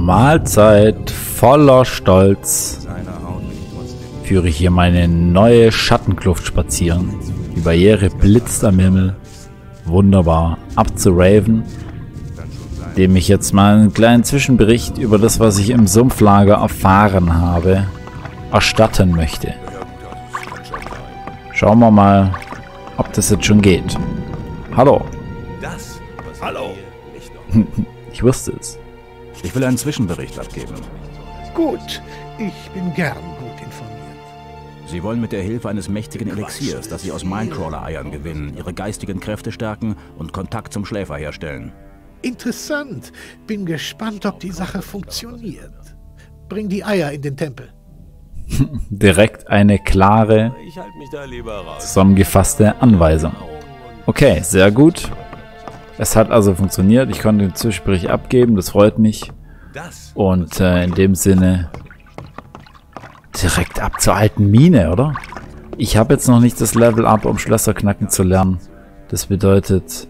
Mahlzeit, voller Stolz führe ich hier meine neue Schattenkluft spazieren. Die Barriere blitzt am Himmel. Wunderbar. Ab zu Raven, dem ich jetzt mal einen kleinen Zwischenbericht über das, was ich im Sumpflager erfahren habe, erstatten möchte. Schauen wir mal, ob das jetzt schon geht. Hallo. Hallo. Ich wusste es. Ich will einen Zwischenbericht abgeben. Gut, ich bin gern gut informiert. Sie wollen mit der Hilfe eines mächtigen Elixiers, das Sie aus Mindcrawler-Eiern gewinnen, Ihre geistigen Kräfte stärken und Kontakt zum Schläfer herstellen. Interessant. Bin gespannt, ob die Sache funktioniert. Bring die Eier in den Tempel. Direkt eine klare, zusammengefasste Anweisung. Okay, sehr gut. Es hat also funktioniert. Ich konnte den Zwischenbericht abgeben. Das freut mich. Und in dem Sinne direkt ab zur alten Mine, oder? Ich habe jetzt noch nicht das Level up, um Schlösser knacken zu lernen. Das bedeutet...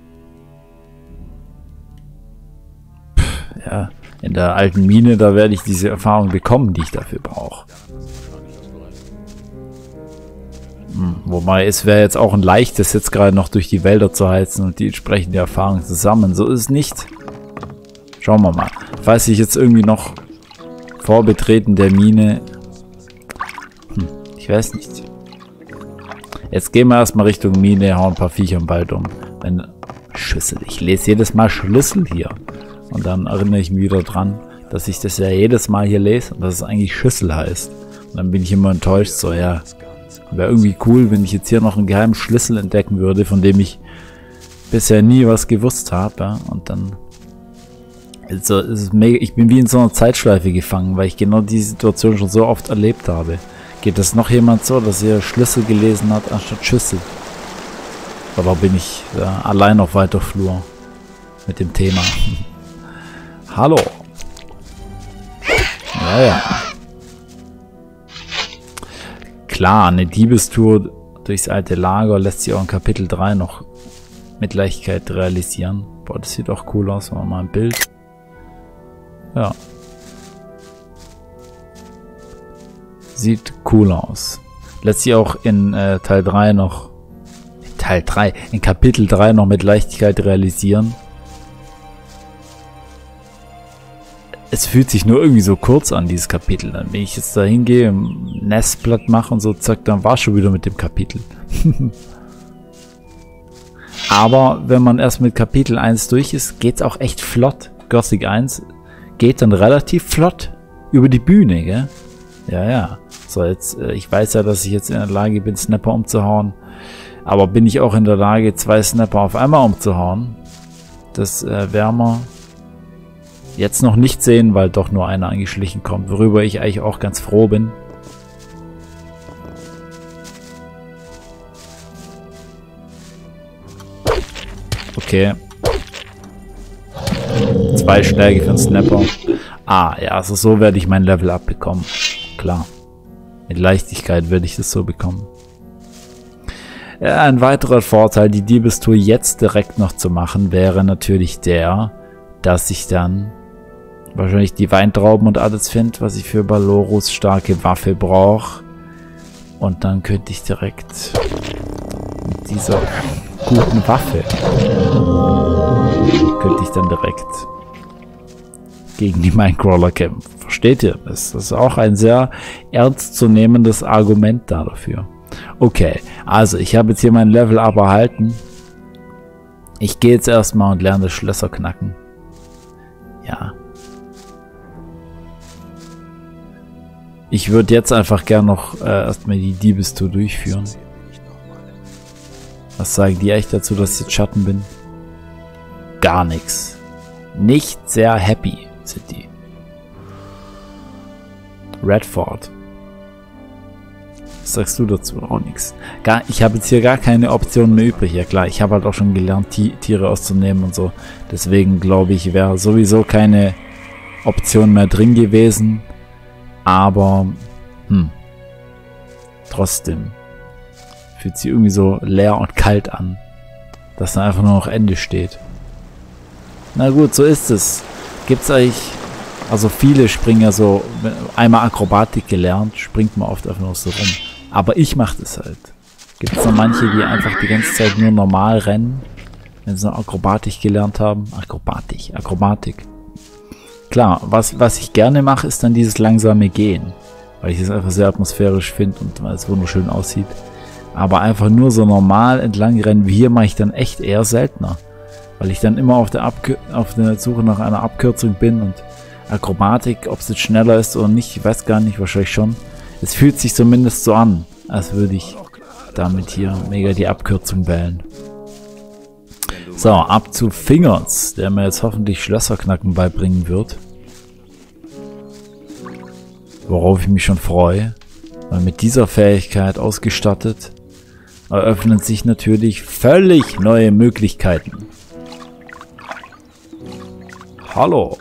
ja, in der alten Mine, da werde ich diese Erfahrung bekommen, die ich dafür brauche. Wobei, es wäre jetzt auch ein leichtes, jetzt gerade noch durch die Wälder zu heizen und die entsprechende Erfahrung zu sammeln. So ist es nicht. Schauen wir mal. Falls ich jetzt irgendwie noch vor Betreten der Mine... ich weiß nicht. Jetzt gehen wir erstmal Richtung Mine, hauen ein paar Viecher im Wald um. Schüssel. Ich lese jedes Mal Schlüssel hier. Und dann erinnere ich mich wieder dran, dass ich das ja jedes Mal hier lese und dass es eigentlich Schüssel heißt. Und dann bin ich immer enttäuscht, so ja... wäre irgendwie cool, wenn ich jetzt hier noch einen geheimen Schlüssel entdecken würde, von dem ich bisher nie was gewusst habe. Ja? Und dann also ist es mega, ich bin wie in so einer Zeitschleife gefangen, weil ich genau die Situation schon so oft erlebt habe. Geht das noch jemand so, dass er Schlüssel gelesen hat anstatt Schüssel? Oder bin ich allein auf weiter Flur mit dem Thema? Hallo. Ja, ja. Klar, eine Diebestour durchs alte Lager lässt sich auch in Kapitel 3 noch mit Leichtigkeit realisieren. Boah, das sieht auch cool aus. Machen wir mal ein Bild. Ja. Sieht cool aus. Lässt sich auch in Teil 3 noch... in Kapitel 3 noch mit Leichtigkeit realisieren. Es fühlt sich nur irgendwie so kurz an, dieses Kapitel. Dann, wenn ich jetzt da hingehe, Nest platt mache und so, zack, dann war es schon wieder mit dem Kapitel. Aber wenn man erst mit Kapitel 1 durch ist, geht es auch echt flott. Gothic 1 geht dann relativ flott über die Bühne, gell? Ja, ja. So, jetzt, ich weiß ja, dass ich jetzt in der Lage bin, Snapper umzuhauen. Aber bin ich auch in der Lage, 2 Snapper auf einmal umzuhauen? Das werden wir jetzt noch nicht sehen, weil doch nur einer angeschlichen kommt, worüber ich eigentlich auch ganz froh bin. Okay. 2 Schläge für den Snapper. Ah, ja, also so werde ich mein Level up bekommen. Klar. Mit Leichtigkeit werde ich das so bekommen. Ja, ein weiterer Vorteil, die Diebestour jetzt direkt noch zu machen, wäre natürlich der, dass ich dann wahrscheinlich die Weintrauben und alles finde, was ich für Balorus starke Waffe brauche. Und dann könnte ich direkt mit dieser guten Waffe gegen die Mindcrawler kämpfen. Versteht ihr? Das ist auch ein sehr ernstzunehmendes Argument dafür. Okay, also ich habe jetzt hier mein Level up erhalten. Ich gehe jetzt erstmal und lerne das Schlösser knacken. Ja. Ich würde jetzt einfach gern noch erstmal die Diebestour durchführen. Was sagen die echt dazu, dass ich jetzt Schatten bin? Gar nichts. Nicht sehr happy sind die. Redford. Was sagst du dazu? Auch nichts. Ich habe jetzt hier gar keine Option mehr übrig. Ja klar, ich habe halt auch schon gelernt, Tiere auszunehmen und so. Deswegen glaube ich, wäre sowieso keine Option mehr drin gewesen. Aber, trotzdem fühlt sich irgendwie so leer und kalt an, dass da einfach nur noch Ende steht. Na gut, so ist es. Gibt's eigentlich Also viele springen ja so, einmal Akrobatik gelernt, springt man oft einfach nur so rum. Aber ich mache das halt. Gibt es noch manche, die einfach die ganze Zeit nur normal rennen, wenn sie noch Akrobatik gelernt haben? Akrobatik. Klar, was ich gerne mache, ist dann dieses langsame Gehen. Weil ich es einfach sehr atmosphärisch finde und weil es wunderschön aussieht. Aber einfach nur so normal entlang rennen wie hier mache ich dann echt eher seltener. Weil ich dann immer auf der Suche nach einer Abkürzung bin und Akrobatik, ob es jetzt schneller ist oder nicht, ich weiß gar nicht, wahrscheinlich schon. Es fühlt sich zumindest so an, als würde ich damit hier mega die Abkürzung wählen. So, ab zu Fingers, der mir jetzt hoffentlich Schlösserknacken beibringen wird. Worauf ich mich schon freue, weil mit dieser Fähigkeit ausgestattet eröffnen sich natürlich völlig neue Möglichkeiten. Hallo.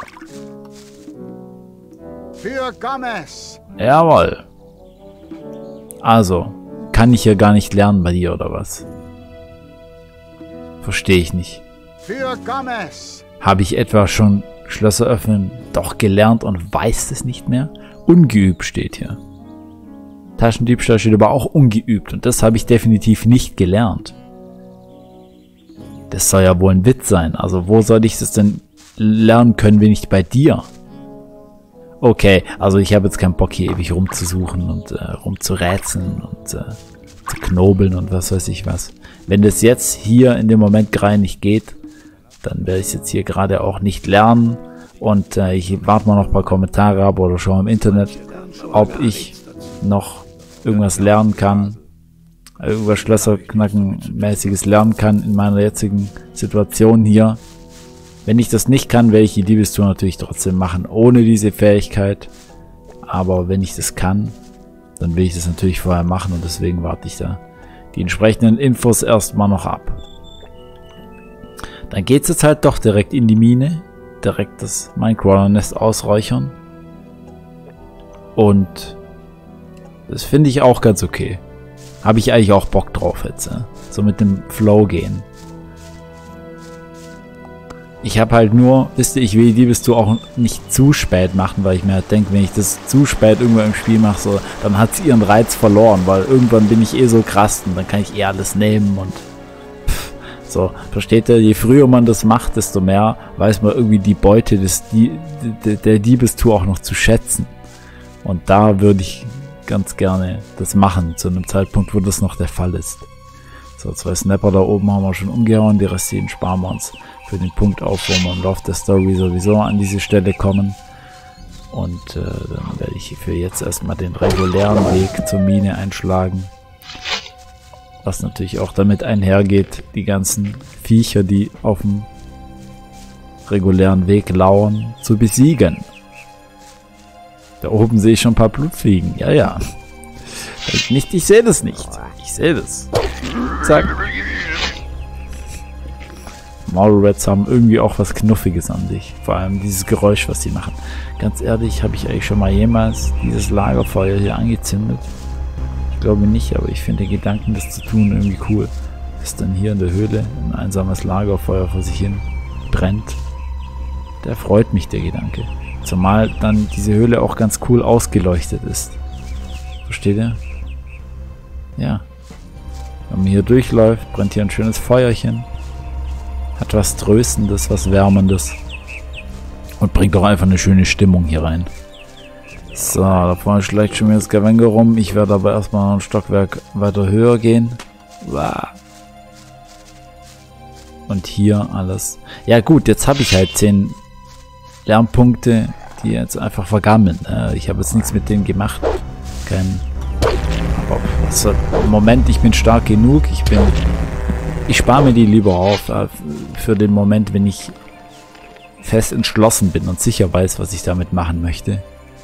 Für Gomez. Jawohl. Also, kann ich ja gar nicht lernen bei dir, oder was? Verstehe ich nicht. Für Gomez. Habe ich etwa schon Schlösser öffnen doch gelernt und weiß es nicht mehr? Ungeübt steht hier. Taschendiebstahl steht aber auch ungeübt und das habe ich definitiv nicht gelernt. Das soll ja wohl ein Witz sein. Also wo soll ich das denn lernen können, wenn nicht bei dir? Okay, also ich habe jetzt keinen Bock hier ewig rumzusuchen und rumzurätseln und zu knobeln und was weiß ich was. Wenn das jetzt hier in dem Moment gerade nicht geht, dann werde ich es jetzt hier gerade auch nicht lernen. Und ich warte mal noch ein paar Kommentare ab oder schaue im Internet, ob ich noch irgendwas lernen kann, irgendwas Schlösserknacken-mäßiges lernen kann in meiner jetzigen Situation hier. Wenn ich das nicht kann, werde ich die Diebestour natürlich trotzdem machen, ohne diese Fähigkeit. Aber wenn ich das kann, dann will ich das natürlich vorher machen und deswegen warte ich da die entsprechenden Infos erstmal noch ab. Dann geht es jetzt halt doch direkt in die Mine. Direkt das Minecrawler-Nest ausräuchern. Und das finde ich auch ganz okay. Habe ich eigentlich auch Bock drauf jetzt. So mit dem Flow gehen. Ich habe halt nur, wisst ihr, ich will die Diebestour auch nicht zu spät machen, weil ich mir halt denke, wenn ich das zu spät irgendwo im Spiel mache, so, dann hat es ihren Reiz verloren, weil irgendwann bin ich eh so krass und dann kann ich eh alles nehmen und so, versteht ihr? Je früher man das macht, desto mehr weiß man irgendwie die Beute der Diebestour auch noch zu schätzen. Und da würde ich ganz gerne das machen, zu einem Zeitpunkt, wo das noch der Fall ist. So, 2 Snapper da oben haben wir schon umgehauen, die restlichen sparen wir uns für den Punkt auf, wo wir im Laufe der Story sowieso an diese Stelle kommen. Und dann werde ich für jetzt erstmal den regulären Weg zur Mine einschlagen. Was natürlich auch damit einhergeht, die ganzen Viecher, die auf dem regulären Weg lauern, zu besiegen. Da oben sehe ich schon ein paar Blutfliegen. Ja, ja. Nicht, ich sehe das nicht. Ich sehe das. Zack. Mallrats haben irgendwie auch was Knuffiges an sich. Vor allem dieses Geräusch, was sie machen. Ganz ehrlich, habe ich eigentlich schon mal jemals dieses Lagerfeuer hier angezündet? Ich glaube nicht, aber ich finde den Gedanken, das zu tun, irgendwie cool. Dass dann hier in der Höhle ein einsames Lagerfeuer vor sich hin brennt. Der freut mich, der Gedanke. Zumal dann diese Höhle auch ganz cool ausgeleuchtet ist. Versteht ihr? Ja. Wenn man hier durchläuft, brennt hier ein schönes Feuerchen. Hat was Tröstendes, was Wärmendes. Und bringt auch einfach eine schöne Stimmung hier rein. So, da vorne schlägt schon wieder das Gavenge rum. Ich werde aber erstmal noch ein Stockwerk weiter höher gehen. Und hier alles. Ja gut, jetzt habe ich halt 10 Lernpunkte, die jetzt einfach vergammeln. Ich habe jetzt nichts mit denen gemacht. Also, im Moment, ich bin stark genug. Ich spare mir die lieber auf für den Moment, wenn ich fest entschlossen bin und sicher weiß, was ich damit machen möchte.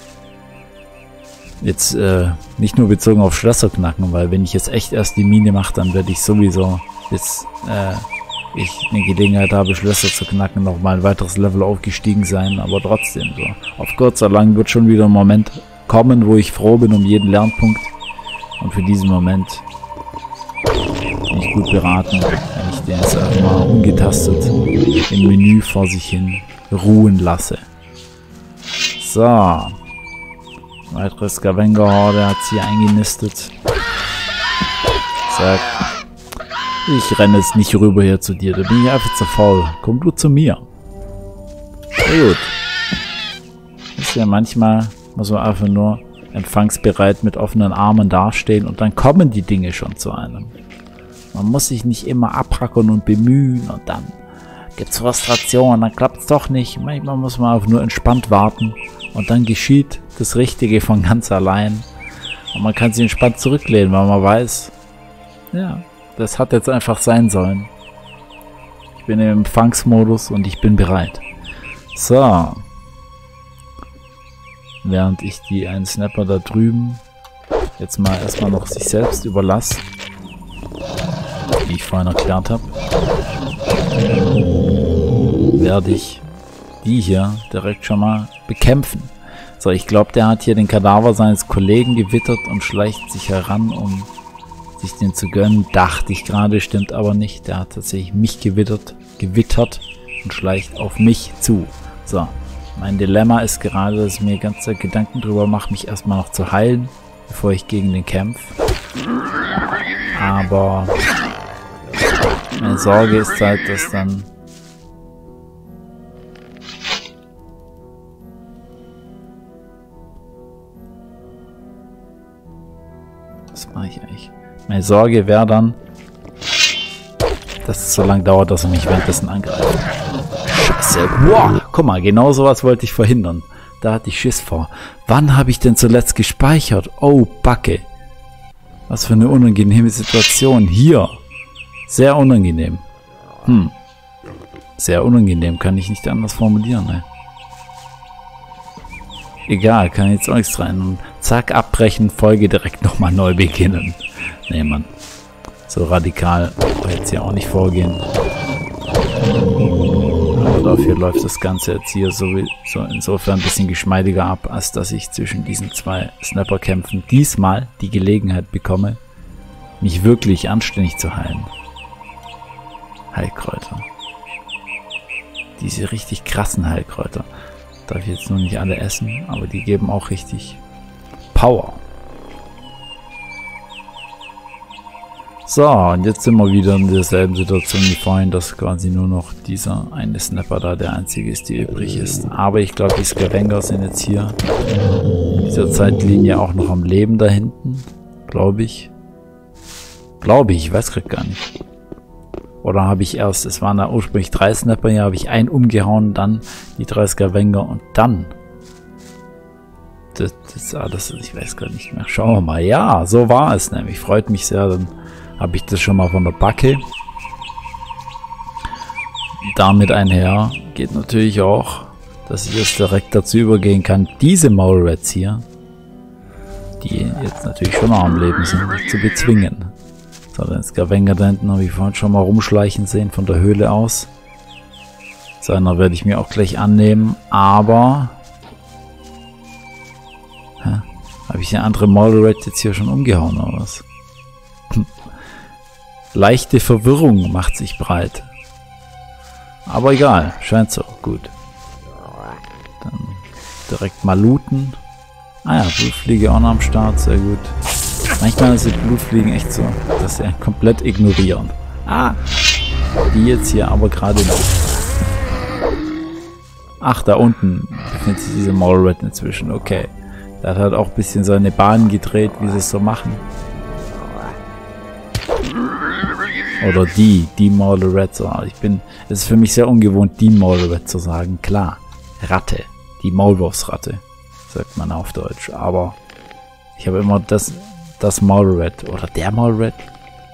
Jetzt nicht nur bezogen auf Schlösserknacken, weil wenn ich jetzt echt erst die Mine mache, dann werde ich sowieso, bis ich eine Gelegenheit habe, Schlösser zu knacken, nochmal ein weiteres Level aufgestiegen sein, aber trotzdem so. Auf Gott sei Dank wird schon wieder ein Moment kommen, wo ich froh bin um jeden Lernpunkt. Und für diesen Moment bin ich gut beraten, wenn ich den jetzt einfach mal ungetastet im Menü vor sich hin ruhen lasse. So. Weitere Scavenger-Horde hat sie hier eingenistet. Zack. Ich renne jetzt nicht rüber hier zu dir. Da bin ich einfach zu faul. Komm du zu mir. Sehr gut. Ist ja manchmal, muss man einfach nur empfangsbereit mit offenen Armen dastehen und dann kommen die Dinge schon zu einem. Man muss sich nicht immer abrackern und bemühen und dann gibt's Frustration, dann klappt's doch nicht. Manchmal muss man einfach nur entspannt warten und dann geschieht das Richtige von ganz allein. Und man kann sich entspannt zurücklehnen, weil man weiß, ja, das hat jetzt einfach sein sollen. Ich bin im Empfangsmodus und ich bin bereit. So. Während ich die einen Snapper da drüben jetzt mal erstmal noch sich selbst überlasse, wie ich vorhin erklärt habe, werde ich die hier direkt schon mal bekämpfen. So, ich glaube, der hat hier den Kadaver seines Kollegen gewittert und schleicht sich heran, um sich den zu gönnen. Dachte ich gerade, stimmt aber nicht. Der hat tatsächlich mich gewittert und schleicht auf mich zu. So, mein Dilemma ist gerade, dass ich mir ganze Gedanken drüber mache, mich erstmal noch zu heilen, bevor ich gegen den kämpfe. Aber meine Sorge ist halt, dass dann was mache ich eigentlich? Meine Sorge wäre dann, dass es so lange dauert, dass er mich währenddessen angreift. Scheiße. Wow, guck mal, genau sowas wollte ich verhindern. Da hatte ich Schiss vor. Wann habe ich denn zuletzt gespeichert? Oh, Backe. Was für eine unangenehme Situation. Hier. Sehr unangenehm. Sehr unangenehm, kann ich nicht anders formulieren, ne? Egal, kann jetzt auch nichts rein. Und zack, abbrechen, Folge direkt nochmal neu beginnen. Nee, Mann. So radikal jetzt hier auch nicht vorgehen. Aber dafür läuft das Ganze jetzt hier so insofern ein bisschen geschmeidiger ab, als dass ich zwischen diesen zwei Snapper-Kämpfen diesmal die Gelegenheit bekomme, mich wirklich anständig zu heilen. Heilkräuter. Diese richtig krassen Heilkräuter. Darf ich jetzt nur nicht alle essen, aber die geben auch richtig Power. So, und jetzt sind wir wieder in derselben Situation wie vorhin, dass quasi nur noch dieser eine Snapper da der einzige ist, der übrig ist. Aber ich glaube, die Scavenger sind jetzt hier in dieser Zeitlinie auch noch am Leben da hinten. Glaube ich. Ich weiß gerade gar nicht. Oder habe ich erst, es waren da ursprünglich 3 Snapper, hier habe ich einen umgehauen, dann die 3 Scavenger und dann. Das ich weiß gar nicht mehr. Schauen wir mal. Ja, so war es nämlich. Freut mich sehr, dann habe ich das schon mal von der Backe. Damit einher geht natürlich auch, dass ich jetzt direkt dazu übergehen kann, diese Mole Rats hier, die jetzt natürlich schon noch am Leben sind, zu bezwingen. So, den Scavenger da hinten habe ich vorhin schon mal rumschleichen sehen von der Höhle aus. Seiner werde ich mir auch gleich annehmen, aber habe ich den anderen Mole Rat jetzt hier schon umgehauen oder was? Leichte Verwirrung macht sich breit. Aber egal, scheint so. Gut. Dann direkt mal looten. Ah ja, Blutfliege auch noch am Start, sehr gut. Manchmal sind Blutfliegen echt so, dass sie komplett ignorieren. Ah, die jetzt hier aber gerade nicht. Ach, da unten befindet sich diese Mole Rat inzwischen. Okay. Der hat halt auch ein bisschen seine Bahnen gedreht, wie sie es so machen. Oder die Mole Rat. Es ist für mich sehr ungewohnt, die Mole Rat zu sagen. Klar, Ratte. Die Maulwurfsratte, sagt man auf Deutsch. Aber ich habe immer das Mole Rat oder der Mole Rat.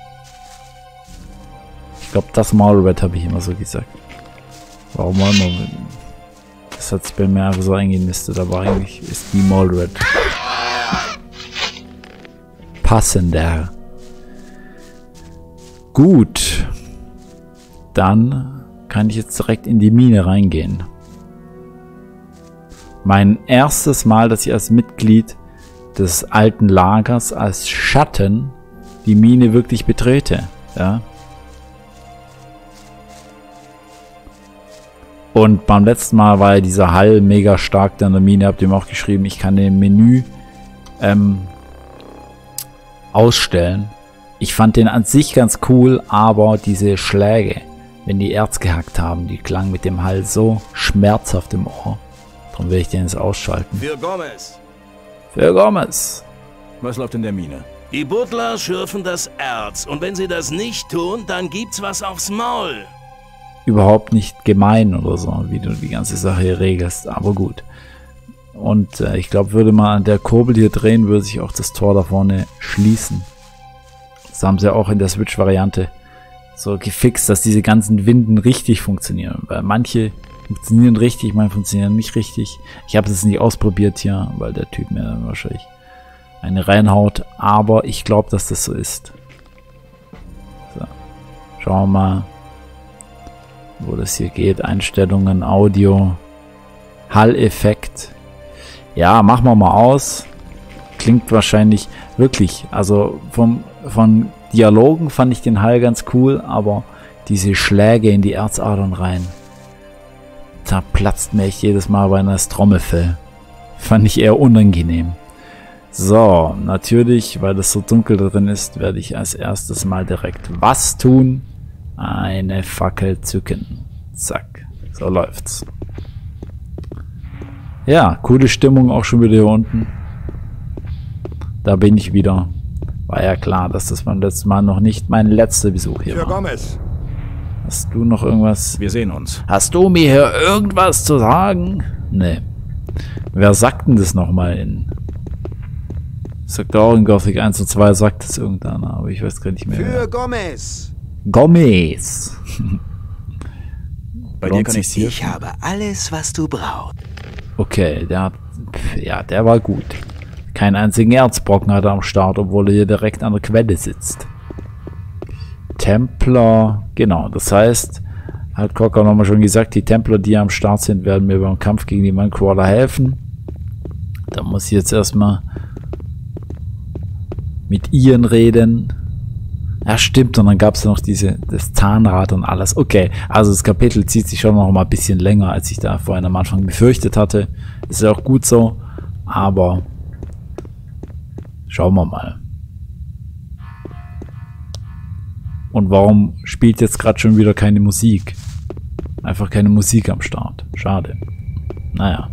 Ich glaube, das Mole Rat habe ich immer so gesagt. Warum auch immer. Das hat sich bei mir einfach so eingenistet, aber eigentlich ist die Mole Rat passender. Gut. Dann kann ich jetzt direkt in die Mine reingehen. Mein erstes Mal, dass ich als Mitglied des alten Lagers als Schatten die Mine wirklich betrete. Ja. Und beim letzten Mal war ja dieser Hall mega stark da in der Mine. Habt ihr ihm auch geschrieben, ich kann den Menü ausstellen. Ich fand den an sich ganz cool, aber diese Schläge, wenn die Erz gehackt haben, die klangen mit dem Hall so schmerzhaft im Ohr. Darum will ich den jetzt ausschalten. Für Gomez. Für Gomez. Was läuft in der Mine? Die Butler schürfen das Erz. Und wenn sie das nicht tun, dann gibt's was aufs Maul. Überhaupt nicht gemein oder so, wie du die ganze Sache hier regelst. Aber gut. Und ich glaube, würde man an der Kurbel hier drehen, würde sich auch das Tor da vorne schließen. Das haben sie auch in der Switch-Variante so gefixt, dass diese ganzen Winden richtig funktionieren. Weil manche funktionieren richtig, manche funktionieren nicht richtig. Ich habe es nicht ausprobiert hier, weil der Typ mir dann wahrscheinlich eine reinhaut. Aber ich glaube, dass das so ist. So. Schauen wir mal, wo das hier geht. Einstellungen, Audio, Hall-Effekt. Ja, machen wir mal aus. Klingt wahrscheinlich wirklich, also von Dialogen fand ich den Hall ganz cool, aber diese Schläge in die Erzadern rein, da platzt mir echt jedes Mal bei einer Trommelfell. Fand ich eher unangenehm. So, natürlich, weil das so dunkel drin ist, werde ich als erstes mal direkt was tun? Eine Fackel zücken. Zack, so läuft's. Ja, coole Stimmung auch schon wieder hier unten. Da bin ich wieder. War ja klar, dass das beim letzten Mal noch nicht mein letzter Besuch hier war. Gomez. Hast du noch irgendwas? Wir sehen uns. Hast du mir hier irgendwas zu sagen? Nee. Wer sagt denn das nochmal in? Sagt auch in Gothic 1 und 2, sagt das irgendeiner, aber ich weiß gar nicht mehr. Für Gomez. Gomez. Bei dir kann ich hier. Ich habe alles, was du brauchst. Okay, der hat, ja, der war gut. Keinen einzigen Erzbrocken hat er am Start, obwohl er hier direkt an der Quelle sitzt. Templer, genau, das heißt, hat Cocker nochmal schon gesagt, die Templer, die am Start sind, werden mir beim Kampf gegen die Mindcrawler helfen. Da muss ich jetzt erstmal mit Ian reden. Ja, stimmt, und dann gab es ja noch das Zahnrad und alles. Okay, also das Kapitel zieht sich schon noch mal ein bisschen länger, als ich da vorhin am Anfang befürchtet hatte. Ist ja auch gut so, aber schauen wir mal. Und warum spielt jetzt gerade schon wieder keine Musik? Einfach keine Musik am Start. Schade. Naja.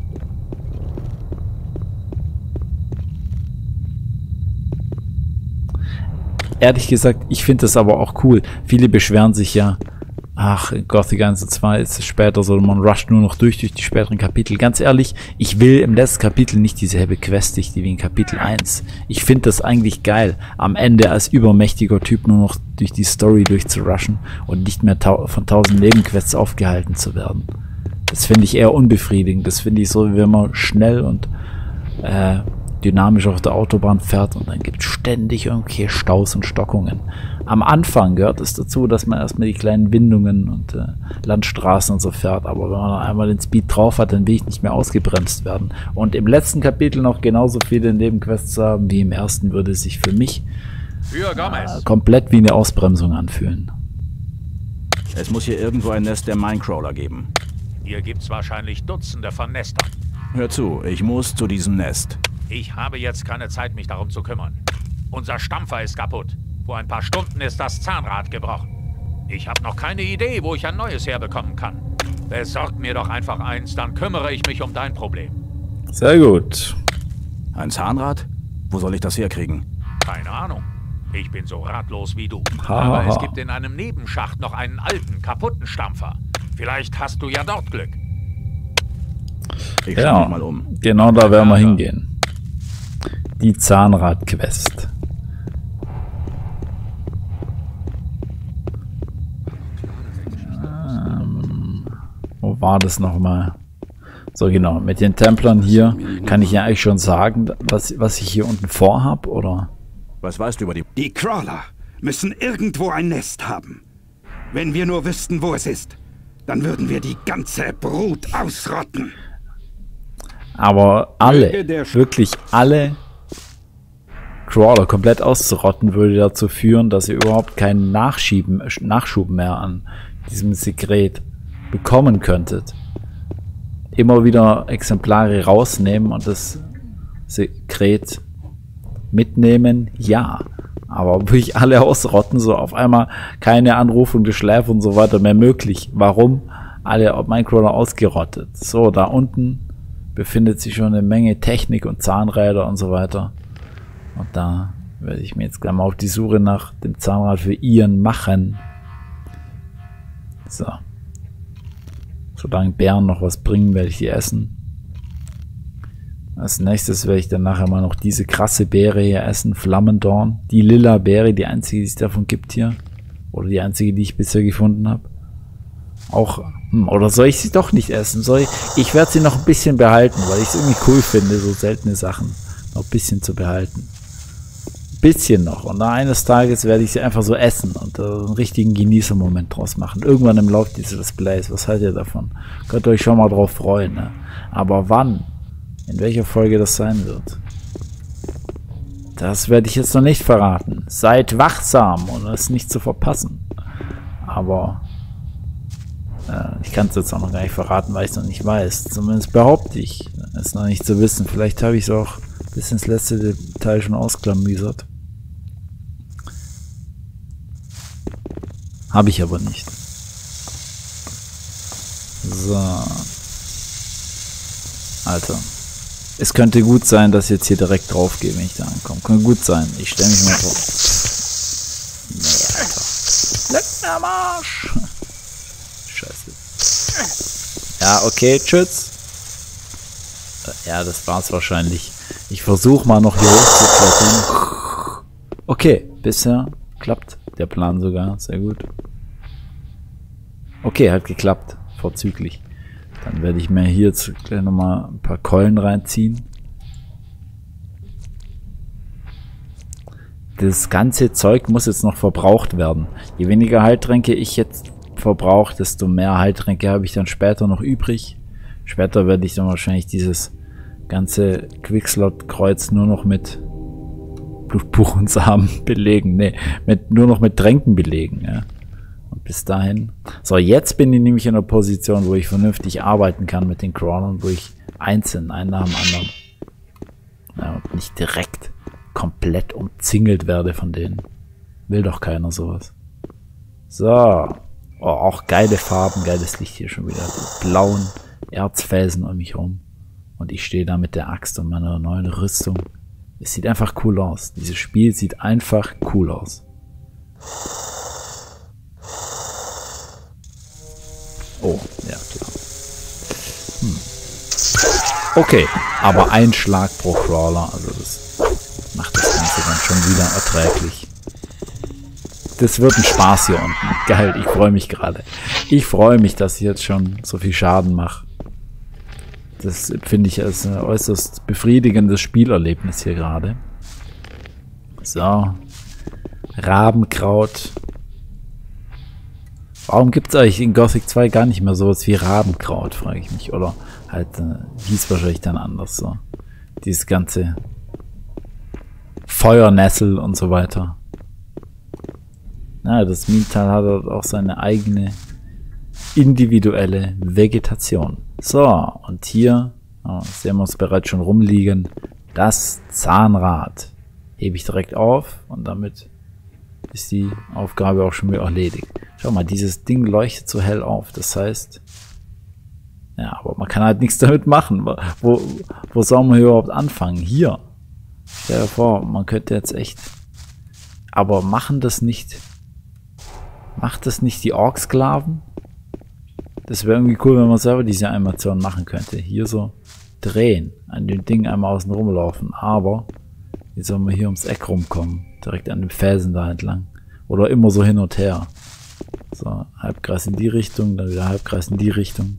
Ehrlich gesagt, ich finde das aber auch cool. Viele beschweren sich ja, ach, Gothic 1 und 2 ist es später so, man rusht nur noch durch die späteren Kapitel. Ganz ehrlich, ich will im letzten Kapitel nicht dieselbe Questdichte wie in Kapitel 1. Ich finde das eigentlich geil, am Ende als übermächtiger Typ nur noch durch die Story durchzurushen und nicht mehr von 1000 Nebenquests aufgehalten zu werden. Das finde ich eher unbefriedigend. Das finde ich so, wie wenn man schnell und dynamisch auf der Autobahn fährt und dann gibt es ständig irgendwelche Staus und Stockungen. Am Anfang gehört es dazu, dass man erstmal die kleinen Windungen und Landstraßen und so fährt, aber wenn man dann einmal den Speed drauf hat, dann will ich nicht mehr ausgebremst werden. Und im letzten Kapitel noch genauso viele Nebenquests haben wie im ersten, würde es sich für mich komplett wie eine Ausbremsung anfühlen. Es muss hier irgendwo ein Nest der Mindcrawler geben. Hier gibt's wahrscheinlich Dutzende von Nestern. Hör zu, ich muss zu diesem Nest. Ich habe jetzt keine Zeit, mich darum zu kümmern. Unser Stampfer ist kaputt. Vor ein paar Stunden ist das Zahnrad gebrochen. Ich habe noch keine Idee, wo ich ein neues herbekommen kann. Besorg mir doch einfach eins, dann kümmere ich mich um dein Problem. Sehr gut. Ein Zahnrad? Wo soll ich das herkriegen? Keine Ahnung. Ich bin so ratlos wie du. Ha, Aber ha, es ha. gibt in einem Nebenschacht noch einen alten, kaputten Stampfer. Vielleicht hast du ja dort Glück. Ich schau Ja, mich mal um. genau da werden wir hingehen. Die Zahnrad-Quest. Wo war das nochmal? So genau, mit den Templern hier kann ich ja eigentlich schon sagen, was ich hier unten vorhab, oder? Was weißt du über die... Die Crawler müssen irgendwo ein Nest haben. Wenn wir nur wüssten, wo es ist, dann würden wir die ganze Brut ausrotten. Aber alle, wirklich alle Crawler komplett auszurotten, würde dazu führen, dass ihr überhaupt keinen Nachschub mehr an diesem Sekret bekommen könntet. immer wieder Exemplare rausnehmen und das Sekret mitnehmen, ja. Aber wirklich alle ausrotten, so auf einmal keine Anrufe und Geschläfe und so weiter mehr möglich. Warum? Alle Minecrawler ausgerottet. So, da unten befindet sich schon eine Menge Technik und Zahnräder und so weiter. Und da werde ich mir jetzt gleich mal auf die Suche nach dem Zahnrad für Ian machen. So. Solange Bären noch was bringen, werde ich die essen. Als nächstes werde ich dann nachher mal noch diese krasse Beere hier essen. Flammendorn. Die lila Beere, die einzige, die es davon gibt hier. Oder die einzige, die ich bisher gefunden habe. Auch, oder soll ich sie doch nicht essen? Ich werde sie noch ein bisschen behalten, weil ich es irgendwie cool finde, so seltene Sachen noch ein bisschen zu behalten. Ein bisschen noch. Und eines Tages werde ich sie einfach so essen und einen richtigen Genießermoment draus machen. Irgendwann im Laufe dieses Displays. Was haltet ihr davon? Könnt ihr euch schon mal drauf freuen, ne? Aber wann? In welcher Folge das sein wird? Das werde ich jetzt noch nicht verraten. Seid wachsam, um es nicht zu verpassen. Aber ich kann es jetzt auch noch gar nicht verraten, weil ich es noch nicht weiß. Zumindest behaupte ich, es noch nicht zu wissen. Vielleicht habe ich es auch bis ins letzte Detail schon ausklamüsert. Habe ich aber nicht. So. Alter. Es könnte gut sein, dass ich jetzt hier direkt drauf gehe, wenn ich da ankomme. Könnte gut sein. Ich stelle mich mal drauf. Nee, Alter. Leck mir am Arsch. Scheiße. Ja, okay, tschüss. Ja, das war's wahrscheinlich. Ich versuche mal noch hier hochzuklettern. Okay, bisher klappt der Plan sogar. Sehr gut. Okay, hat geklappt. Vorzüglich. Dann werde ich mir hier jetzt gleich nochmal ein paar Keulen reinziehen. Das ganze Zeug muss jetzt noch verbraucht werden. Je weniger Heiltränke ich jetzt verbrauche, desto mehr Heiltränke habe ich dann später noch übrig. Später werde ich dann wahrscheinlich dieses ganze Quickslot-Kreuz nur noch mit Blutbuchensamen belegen. Nee, nur noch mit Tränken belegen, ja. Bis dahin. So, jetzt bin ich nämlich in einer Position, wo ich vernünftig arbeiten kann mit den Crawlern, wo ich einzeln, einen nach dem anderen, ja, und nicht direkt komplett umzingelt werde von denen. Will doch keiner sowas. So. Oh, auch geile Farben, geiles Licht hier schon wieder. Die blauen Erzfelsen um mich rum. Und ich stehe da mit der Axt und meiner neuen Rüstung. Es sieht einfach cool aus. Dieses Spiel sieht einfach cool aus. Oh, ja klar. Okay, aber ein Schlag pro Crawler, also das macht das Ganze dann schon wieder erträglich. Das wird ein Spaß hier unten. Geil, ich freue mich gerade. Ich freue mich, dass ich jetzt schon so viel Schaden mache. Das finde ich als ein äußerst befriedigendes Spielerlebnis hier gerade. So. Rabenkraut. Warum gibt es eigentlich in Gothic 2 gar nicht mehr sowas wie Rabenkraut, frage ich mich. Oder halt, hieß wahrscheinlich dann anders so. Dieses ganze Feuernessel und so weiter. Na, das Minental hat auch seine eigene individuelle Vegetation. So, und hier sehen wir es bereits schon rumliegen. Das Zahnrad hebe ich direkt auf und damit ist die Aufgabe auch schon wieder erledigt. Schau mal, dieses Ding leuchtet so hell auf. Das heißt, ja, aber man kann halt nichts damit machen. Wo soll man hier überhaupt anfangen? Hier. Stell dir vor, man könnte jetzt echt... Aber macht das nicht die Orksklaven? Das wäre irgendwie cool, wenn man selber diese Animation machen könnte. Hier so drehen, an dem Ding einmal außen rumlaufen. Aber wie soll man hier ums Eck rumkommen? Direkt an dem Felsen da entlang. Oder immer so hin und her. So, Halbkreis in die Richtung, dann wieder Halbkreis in die Richtung.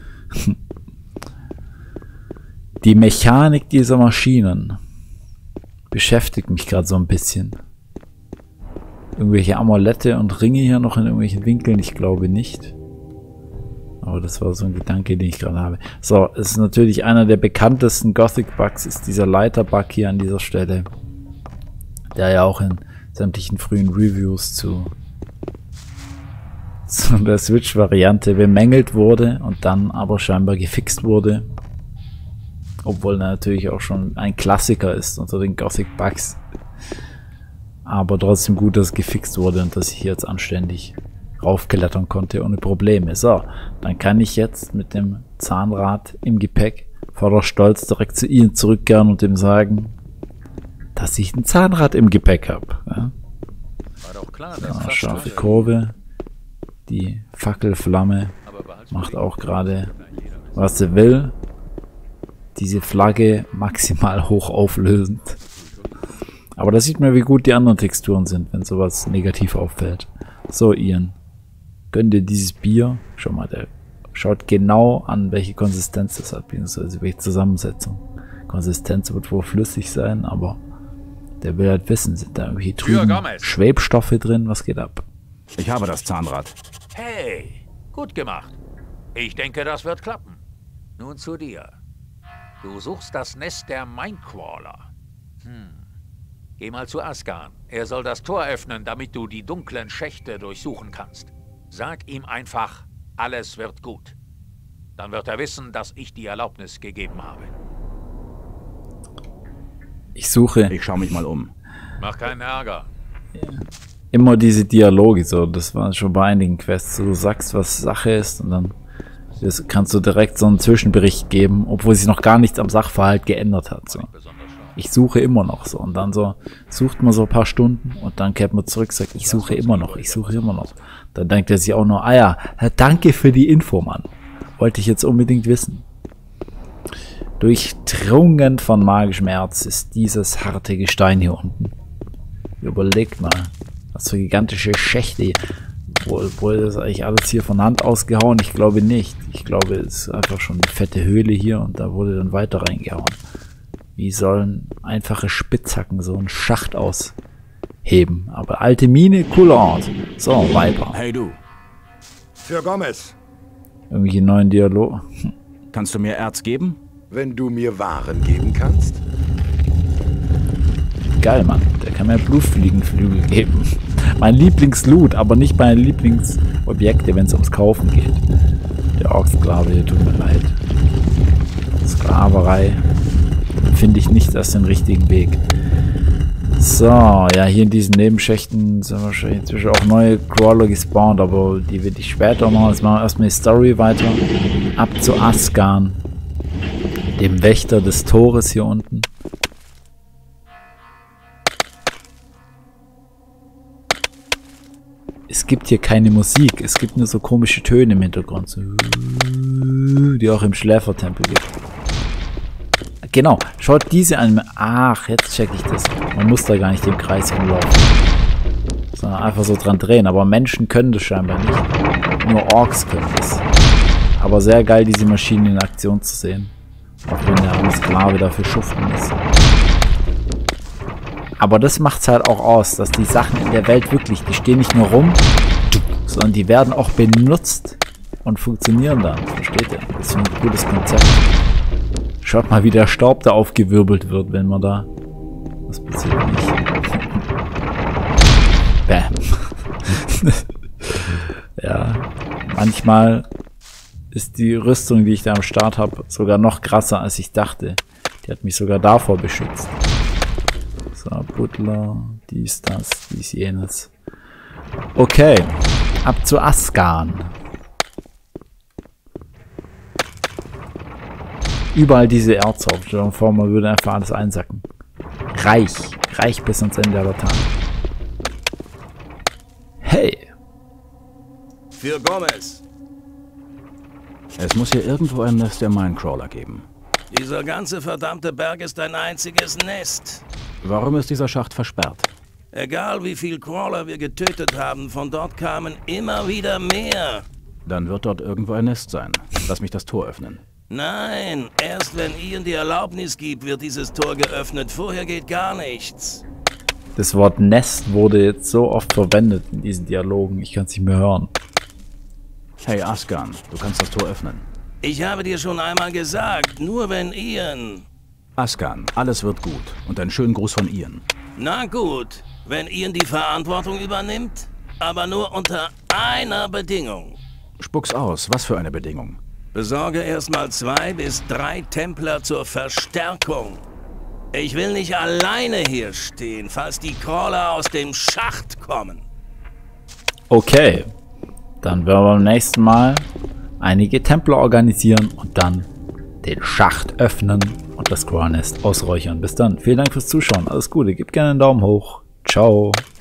Die Mechanik dieser Maschinen beschäftigt mich gerade so ein bisschen. Irgendwelche Amulette und Ringe hier noch in irgendwelchen Winkeln? Ich glaube nicht. Aber das war so ein Gedanke, den ich gerade habe. So, es ist natürlich einer der bekanntesten Gothic-Bugs, ist dieser Leiter-Bug hier an dieser Stelle. Der ja auch in sämtlichen frühen Reviews zu zu der Switch-Variante bemängelt wurde und dann aber scheinbar gefixt wurde. Obwohl er natürlich auch schon ein Klassiker ist unter den Gothic-Bugs. Aber trotzdem gut, dass es gefixt wurde und dass ich jetzt anständig raufklettern konnte ohne Probleme. So, dann kann ich jetzt mit dem Zahnrad im Gepäck voller Stolz direkt zu Ian zurückkehren und ihm sagen, dass ich ein Zahnrad im Gepäck habe. Ja? War doch klar, Ja, scharfe Kurve. Die Fackelflamme macht auch gerade, was sie will. Diese Flagge maximal hoch auflösend. Aber da sieht man, wie gut die anderen Texturen sind, wenn sowas negativ auffällt. So, Ian. Gönn dir dieses Bier. Schau mal, der schaut genau an, welche Konsistenz das hat, beziehungsweise welche Zusammensetzung. Konsistenz wird wohl flüssig sein, aber der will halt wissen, sind da irgendwie drüben Schwebstoffe drin? Was geht ab? Ich habe das Zahnrad. Hey, gut gemacht. Ich denke, das wird klappen. Nun zu dir. Du suchst das Nest der Mindcrawler. Geh mal zu Askan. Er soll das Tor öffnen, damit du die dunklen Schächte durchsuchen kannst. Sag ihm einfach, alles wird gut. Dann wird er wissen, dass ich die Erlaubnis gegeben habe. Ich suche Ich schaue mich mal um. Mach keinen Ärger. immer diese Dialoge, so, das war schon bei einigen Quests, so, du sagst, was Sache ist und dann kannst du direkt so einen Zwischenbericht geben, obwohl sich noch gar nichts am Sachverhalt geändert hat, so. Ich suche immer noch, so, und dann so, sucht man so ein paar Stunden und dann kehrt man zurück, sagt, ich suche immer noch. Dann denkt er sich auch nur, ah ja, danke für die Info, Mann. Wollte ich jetzt unbedingt wissen. Durchdrungen von magischem Erz ist dieses harte Gestein hier unten. Überlegt mal, was für gigantische Schächte. Wohl das eigentlich alles hier von Hand ausgehauen? Ich glaube nicht. Ich glaube, es ist einfach schon eine fette Höhle hier und da wurde dann weiter reingehauen. Wie sollen einfache Spitzhacken so einen Schacht ausheben? Aber alte Mine, cooler Ort. So, weiter. Hey du, Für Gomez. Irgendwelche neuen Dialog. kannst du mir Erz geben? Wenn du mir Waren geben kannst. Geil, Mann. Der kann mir Blutfliegenflügel geben. Mein Lieblingsloot, aber nicht meine Lieblingsobjekte, wenn es ums Kaufen geht. Der Orksklave hier, tut mir leid. Sklaverei finde ich nicht als den richtigen Weg. So, ja, hier in diesen Nebenschächten sind wahrscheinlich inzwischen auch neue Crawler gespawnt, aber die will ich später machen. Jetzt machen wir erstmal die Story weiter. Ab zu Askan, dem Wächter des Tores hier unten. Es gibt hier keine Musik, es gibt nur so komische Töne im Hintergrund, so, die auch im Schläfertempel gibt. Genau, schaut diese an. Ach, jetzt check ich das. Man muss da gar nicht im Kreis rumlaufen, sondern einfach so dran drehen. Aber Menschen können das scheinbar nicht. Nur Orks können das. Aber sehr geil, diese Maschinen in Aktion zu sehen. Auch wenn der arme Sklave dafür schuften muss. Aber das macht's halt auch aus, dass die Sachen in der Welt wirklich, die stehen nicht nur rum, sondern die werden auch benutzt und funktionieren dann. Versteht ihr? Das ist ein cooles Konzept. Schaut mal, wie der Staub da aufgewirbelt wird, wenn man da... Das passiert nicht. Bäm. Ja, manchmal ist die Rüstung, die ich da am Start habe, sogar noch krasser, als ich dachte. Die hat mich sogar davor beschützt. So, Butler, dies, das, dies, jenes. Okay, ab zu Askan. Überall diese Erzaufstellung vor, man würde einfach alles einsacken. Reich bis ans Ende der Laternen. Hey! Für Gomez. Es muss hier irgendwo ein Nest der Mindcrawler geben. Dieser ganze verdammte Berg ist ein einziges Nest. Warum ist dieser Schacht versperrt? Egal wie viel Crawler wir getötet haben, von dort kamen immer wieder mehr. Dann wird dort irgendwo ein Nest sein. Lass mich das Tor öffnen. Nein, erst wenn Ian die Erlaubnis gibt, wird dieses Tor geöffnet. Vorher geht gar nichts. Das Wort Nest wurde jetzt so oft verwendet in diesen Dialogen, ich kann es nicht mehr hören. Hey Askan, du kannst das Tor öffnen. Ich habe dir schon einmal gesagt, nur wenn Ian... Askan, alles wird gut. Und einen schönen Gruß von Ian. Na gut, wenn Ian die Verantwortung übernimmt? aber nur unter einer Bedingung. Spuck's aus. Was für eine Bedingung? Besorge erstmal 2 bis 3 Templer zur Verstärkung. Ich will nicht alleine hier stehen, falls die Crawler aus dem Schacht kommen. Okay. Dann werden wir beim nächsten Mal einige Templer organisieren und dann den Schacht öffnen und das Crawler-Nest ausräuchern. Bis dann. Vielen Dank fürs Zuschauen. Alles Gute. Gebt gerne einen Daumen hoch. Ciao.